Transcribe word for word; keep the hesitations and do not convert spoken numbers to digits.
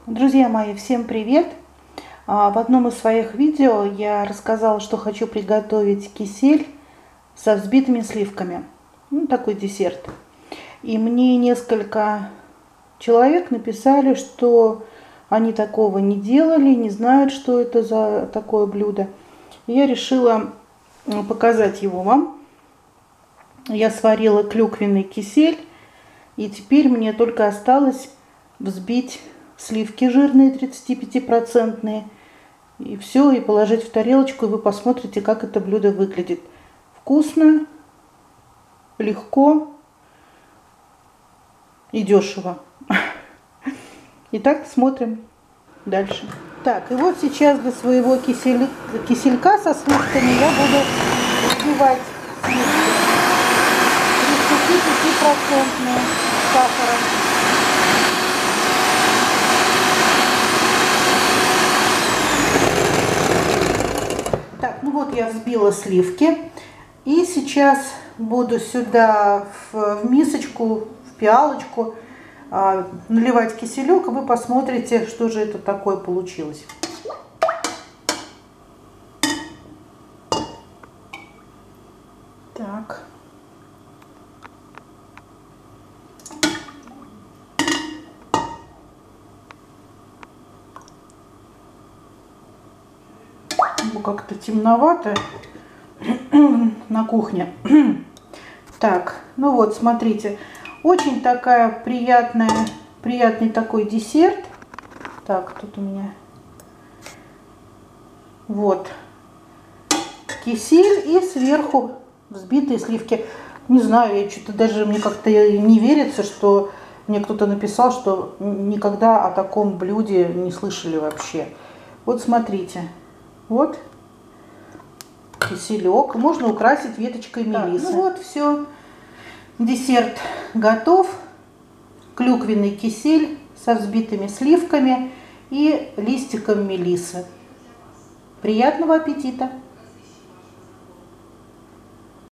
Друзья мои, всем привет! А, В одном из своих видео я рассказала, что хочу приготовить кисель со взбитыми сливками. Ну, такой десерт. И мне несколько человек написали, что они такого не делали, не знают, что это за такое блюдо. И я решила показать его вам. Я сварила клюквенный кисель, и теперь мне только осталось взбить сливки жирные, тридцатипятипроцентные, и все, и положить в тарелочку, и вы посмотрите, как это блюдо выглядит. Вкусно, легко и дешево. Итак, смотрим дальше. Так, и вот сейчас для своего кисель... киселька со сливками я буду взбивать сливки тридцатипятипроцентные с сахаром. Так, ну вот я взбила сливки, и сейчас буду сюда в, в мисочку, в пиалочку а, наливать киселек, и вы посмотрите, что же это такое получилось. Так. Как-то темновато на кухне. Так, ну вот, смотрите, очень такая приятная, приятный такой десерт. Так, тут у меня вот кисель и сверху взбитые сливки. Не знаю, я что-то даже, мне как-то не верится, что мне кто-то написал, что никогда о таком блюде не слышали вообще. Вот смотрите, вот киселек. Можно украсить веточкой мелисы. Ну вот, все. Десерт готов. Клюквенный кисель со взбитыми сливками и листиком мелисы. Приятного аппетита!